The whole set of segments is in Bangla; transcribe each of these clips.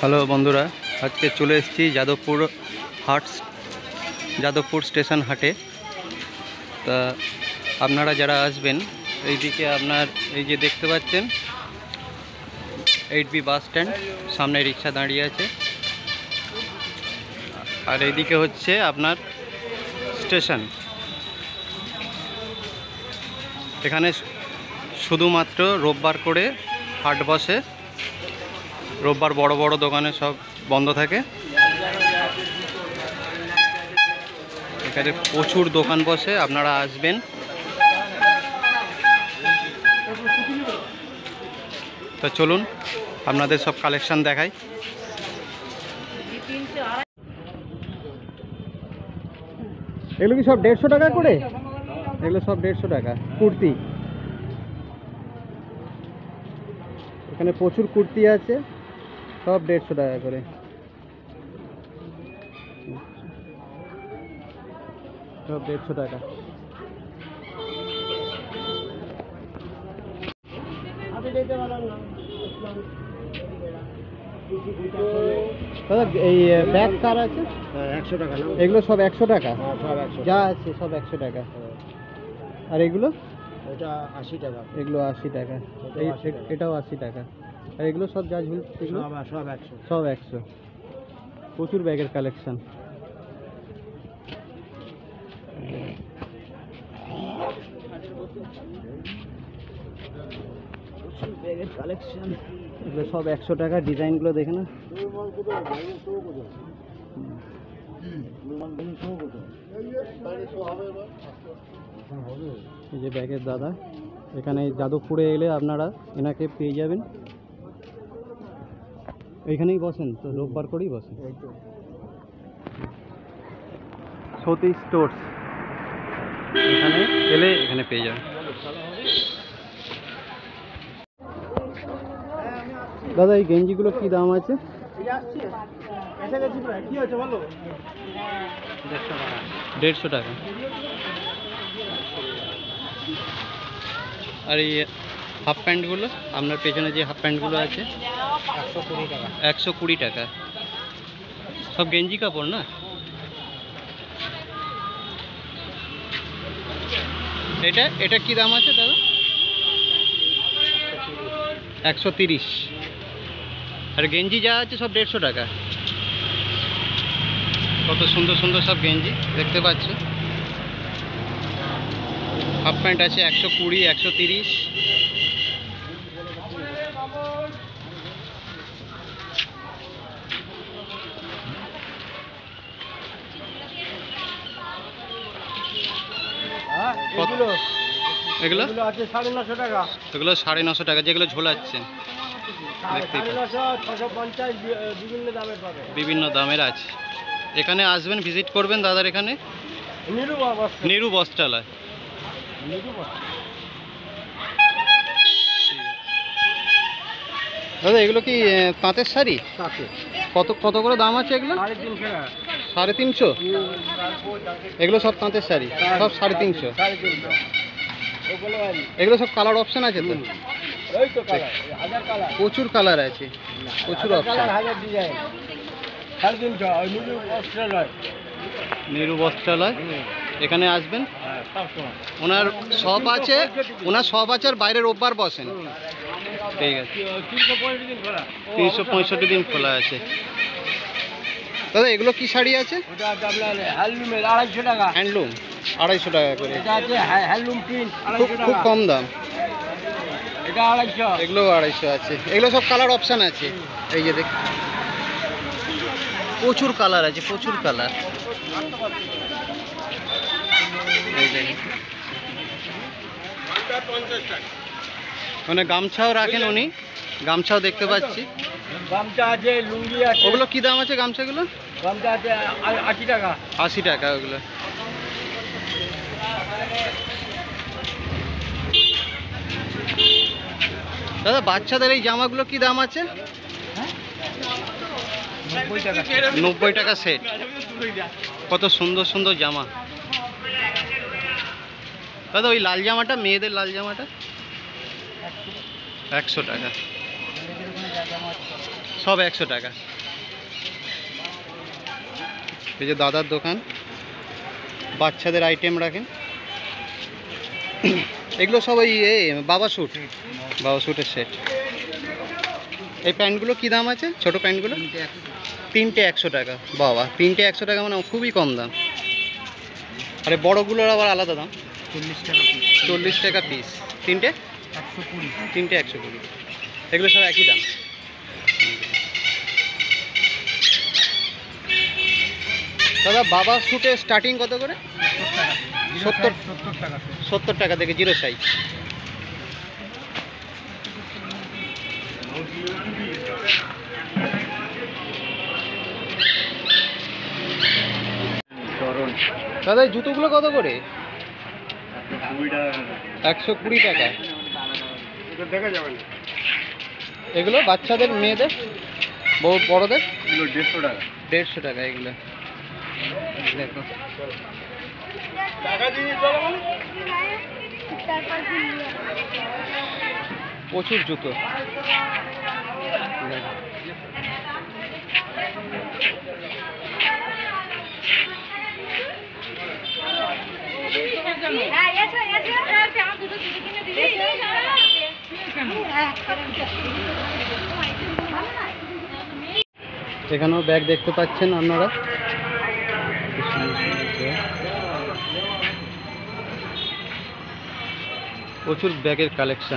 হ্যালো বন্ধুরা, আজকে চলে এসেছি যাদবপুর স্টেশন হাটে। তা আপনারা যারা আসবেন এইদিকে আপনার এই যে দেখতে পাচ্ছেন 8B বাস স্ট্যান্ড, সামনে রিক্সা দাঁড়িয়ে আছে, আর এইদিকে হচ্ছে আপনার স্টেশন। এখানে শুধুমাত্র রোববার করে হাট বসে। রোববার বড় বড় দোকানে সব বন্ধ থাকে। এখানে প্রচুর দোকান বসে, আপনারা আসবেন। তো চলুন আপনাদের সব কালেকশন দেখাই। এগুলো কি সব 150 টাকা করে? এগুলো সব 150 টাকা কুর্তি। এখানে প্রচুর কুর্তি আছে, সব 150 টাকা করে। সব 150 টাকা। দাদা এই ব্যাগ কার আছে? 100 টাকা। এগুলো সব 100 টাকা? সব 100 যা আছে সব 100 টাকা। আর এগুলো? এটা 80 টাকা। এগুলো 80 টাকা। এটাও 80 টাকা। আর এগুলো সব যা ঝুল এগুলো সব 100। সব 100। প্রচুর ব্যাগের কালেকশন। প্রচুর ব্যাগের কালেকশন। এগুলো সব 100 টাকা। ডিজাইনগুলো দেখে না। এই যে ব্যাগের দাদা, এখানে যাদবপুরে এলে আপনারা এনাকে পেয়ে যাবেন। এইখানেই বসেন তো, রোববার করেই বসেন। সতীশ স্টোর্স, এখানে এলে এখানে পেয়ে যাবেন। দাদা এই গেঞ্জিগুলো কি দাম আছে? 150 টাকা। আর এই হাফ প্যান্টগুলো, আপনার পেছনে যে হাফ প্যান্টগুলো আছে 120 টাকা। 120 টাকা। সব গেঞ্জি কাপড় না? এটা কি দাম আছে দাদা? 130। আর গেঞ্জি যা আছে সব 150 টাকা। কত সুন্দর সুন্দর সব গেঞ্জি দেখতে পাচ্ছ। হাফ প্যান্ট আছে 120, 130। এগুলো আছে 950 টাকা। এগুলো 950 টাকা, যেগুলো ঝোলাচ্ছে বিভিন্ন দামের আছে। এখানে আসবেন, ভিজিট করবেন দাদার এখানে, নিরু বস্ত্রালয়। দাদা এগুলো কি তাঁতের শাড়ি? কত কত করে দাম আছে এগুলো? 350। এগুলো সব তাঁতের শাড়ি, সব 350। এগুলো সব কালার অপশন আছে তো? প্রচুর কালার আছে, প্রচুর অপশন। নিরু বস্ত্রালয়, এখানে আসবেন। ওনার শপ আছে, আর বাইরে রোববার বসেন। ঠিক আছে, 365 দিন খোলা আছে। দাদা এগুলো কি শাড়ি আছে? হ্যান্ডলুমের 250 টাকা। হ্যান্ডলুম 250 টাকা করে। খুব কম দাম। এটা 250। এগুলো 250 আছে। এগুলো সব কালার অপশান আছে। এই যে দেখ, প্রচুর কালার আছে, প্রচুর কালার। মানে গামছাও রাখেন উনি, গামছাও দেখতে পাচ্ছি। গামছা আছে, লুঙ্গি আছে। ওগুলো কি দাম আছে গামছাগুলো? গামছা আছে 80 টাকা। 80 টাকা ওগুলো। দাদা বাচ্চাদের এই জামাগুলো কি দাম আছে? 90 টাকা সেট। কত সুন্দর সুন্দর জামা। দাদা ওই লাল জামাটা, মেয়েদের লাল জামাটা 100 টাকা। সব 100 টাকা। এই যে দাদার দোকান, বাচ্চাদের আইটেম রাখেন। এগুলো সব ওই বাবা স্যুটের সেট। এই প্যান্টগুলো কি দাম আছে? ছোট প্যান্টগুলো 3টে 100 টাকা। বাবা, 3টে 100 টাকা মানে খুবই কম দাম। আরে বড়গুলোর আবার আলাদা দাম, 40 টাকা পিস। 3টে 120। এগুলো সব একই দাম। দাদা বাবা স্যুটের স্টার্টিং কত করে? 70 টাকা থেকে 0 সাইজ। দাদা এই জুতোগুলো কত করে? 120 টাকা। দেখা যাবে না। এগুলো বাচ্চাদের, মেয়েদের, বড়দের? 150 টাকা। 150 টাকা এগুলো। দেখো প্রচুর জুতো। এখানেও ব্যাগ দেখতে পাচ্ছেন আপনারা। প্রচুর ব্যাগের কালেকশন।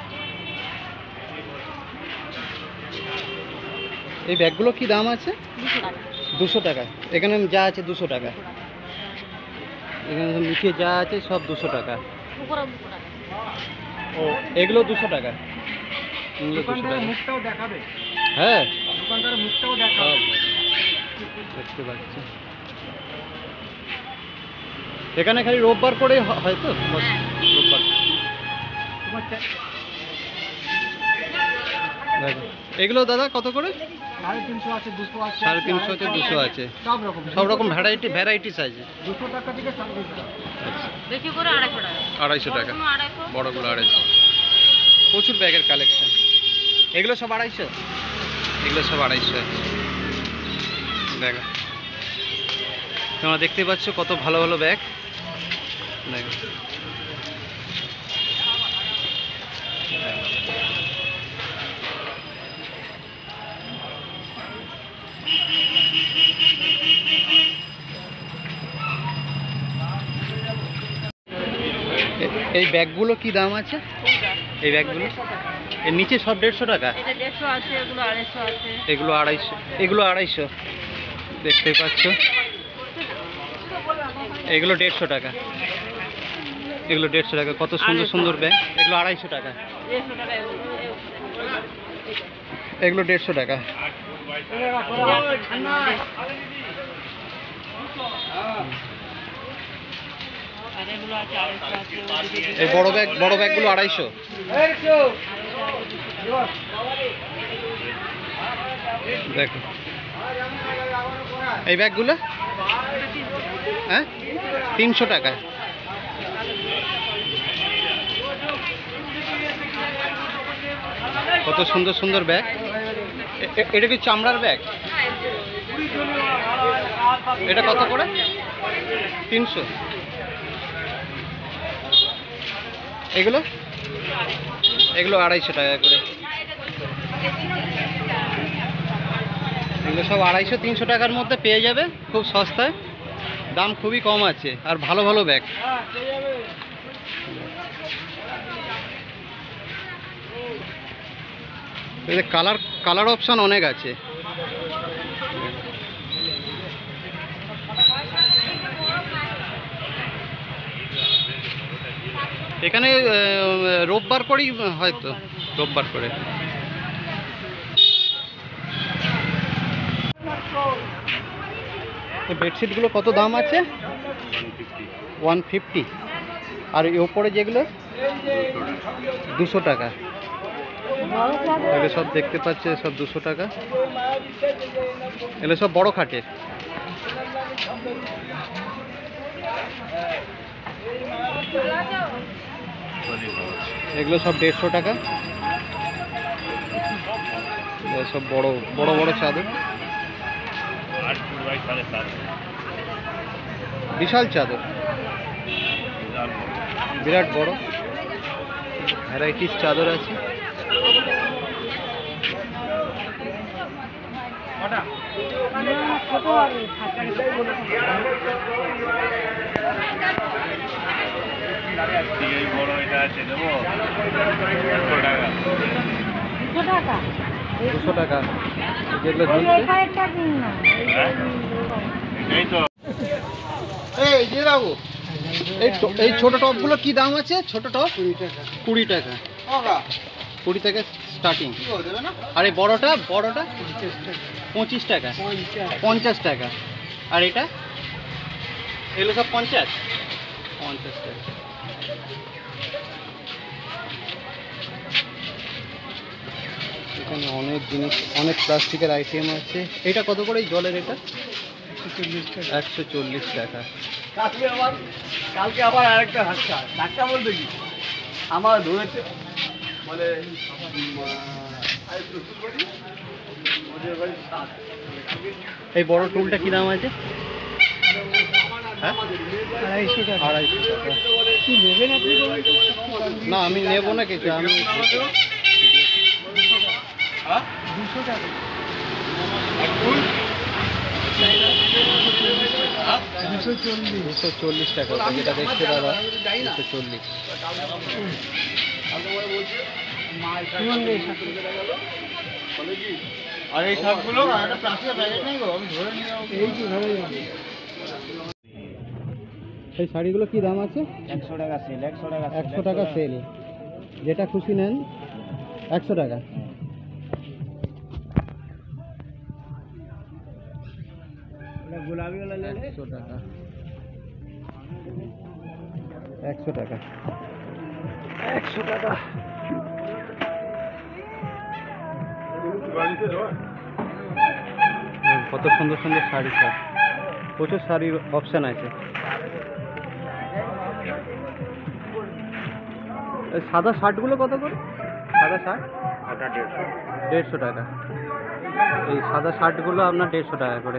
এই ব্যাগগুলো কি দাম আছে? 200 টাকা। এখানে যা আছে 200 টাকা। এখানে নিচে যা আছে সব 200 টাকা। ও এগুলো 200 টাকা। মুখটাও দেখাবে? হ্যাঁ, দোকানদারের মুখটাও দেখাবে। দেখতে পাচ্ছি এখানে খালি রোববার করে হয়তো, রোববার। এগুলো দাদা কত করে? 350 আছে, 200 আছে, 350 আছে, 200 আছে, সব রকম ভ্যারাইটিস আছে। 200 টাকা থেকে 250 টাকা, বেশি করে 250 টাকা, বড়গুলো 250। প্রচুর ব্যাগের কালেকশন। এগুলো সব 250, এগুলো সব 250 আছে। দেখো তোমরা দেখতে পাচ্ছ কত ভালো ভালো ব্যাগ। দেখো এই ব্যাগগুলো কি দাম আছে? এই ব্যাগগুলো এর নিচে সব 150 টাকা। এগুলো 250, এগুলো 250 দেখতে পাচ্ছ। এগুলো 150 টাকা, এগুলো 150 টাকা। কত সুন্দর সুন্দর ব্যাগ। এগুলো 250 টাকা, এগুলো 150 টাকা। এই বড় ব্যাগগুলো 250। দেখো এই ব্যাগগুলো, হ্যাঁ 300 টাকা। কত সুন্দর সুন্দর ব্যাগ। এটা কি চামড়ার ব্যাগ? এটা কত করে? 300। এগুলো 250 টাকা করে। এগুলো সব 250 300 টাকার মধ্যে পেয়ে যাবে, খুব সস্তায়। দাম খুবই কম আছে আর ভালো ভালো ব্যাগ। এদের কালার অপশন অনেক আছে। এখানে রোববার করেই হয়তো, রোববার করে। বেডশিটগুলো কত দাম আছে? 150। আর এই ওপরে যেগুলো 200 টাকা। এগুলো সব দেখতে পাচ্ছে সব 200 টাকা। এগুলো সব বড় খাটের। এগুলো সব 150 টাকা। সব বড় বড় বড় চাদর, 8 ফুট বাই 7.5। বিশাল চাদর, বিরাট বড় ভ্যারাইটিস চাদর আছে। এই বড় এটা আছে দেবো 200 টাকা। 200 টাকা যেগুলো ঝুলছে। এই তো এই যে বাবু, এই ছোট টপগুলো কি দাম আছে? ছোট টপ 20 টাকা। 20 টাকা স্টার্টিং। আর এই বড়টা 25 টাকা, 50 টাকা। আর এটা এগুলো সব 50 টাকা। এখানে অনেক জিনিস, অনেক প্লাস্টিকের আইটেম আছে। এটা কত করে এই জলের? এটা 140 টাকা। কালকে আবার আরেকটা ধাক্কা বলতে কি আমার ধরেছে মানে এই বড় টুলটা কি দাম আছে? হ্যাঁ, 250 টাকা। কি নেবেন আপনি? না আমি নেব না কিছু, আমি 200 টাকা। 240 টাকা যেটা দেখছে দাদা, 240। আর এই শাকগুলো একটা প্লাস্টিকের প্যাকেট নেই গো, আমি ধরে নিয়ে যাবো। এই শাড়িগুলো কি দাম আছে? 100 টাকা সেল, 100 টাকা 100 টাকা সেল, যেটা খুশি নেন 100 টাকা। গোলাপি 100 টাকা, 100 টাকা, 100 টাকা। কত সুন্দর সুন্দর শাড়ি, সব প্রচুর শাড়ির অপশান আছে। এই সাদা শার্টগুলো কত করে? সাদা শার্ট 150 টাকা। এই সাদা শার্টগুলো আপনার 150 টাকা করে।